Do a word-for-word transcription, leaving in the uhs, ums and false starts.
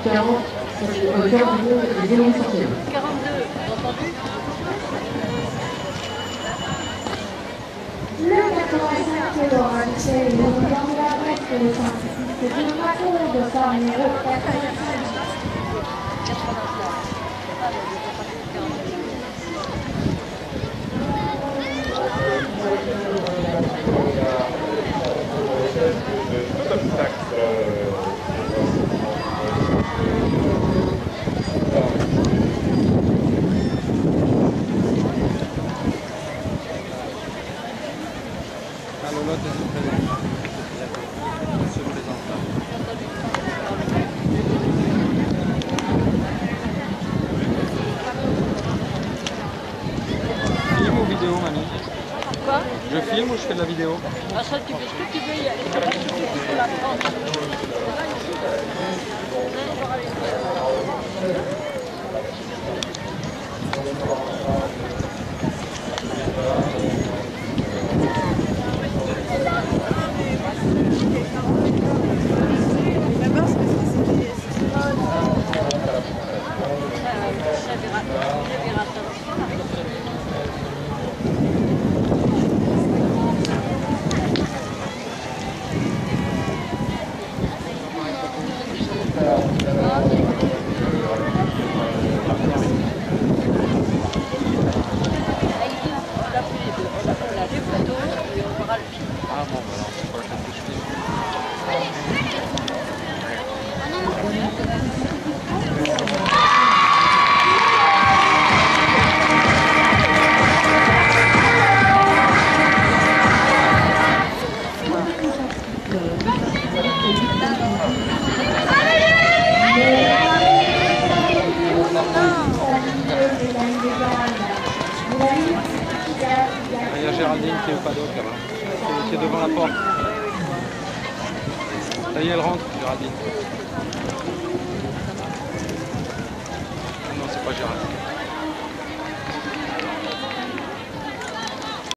quarante, euh, quarante-deux, zéro huit centimes. quarante-deux, entendu? Le quatre-vingt-cinq Laura Michel est dans la presse de scientifique de Macron de sa numéro quatre-vingt-cinq. Filme ou vidéo, mamie? Quoi? Je filme ou je fais de la vidéo? Ah, ça, tu fais ce que tu veux y aller. C'est pas ce que tu veux la prendre. Ah bon, bah alors, c'est pas le fait que je filme. Il y a Géraldine qui est au paddock là-bas, qui, qui est devant la porte. Ça y est, elle rentre, Géraldine. Non, c'est pas Géraldine.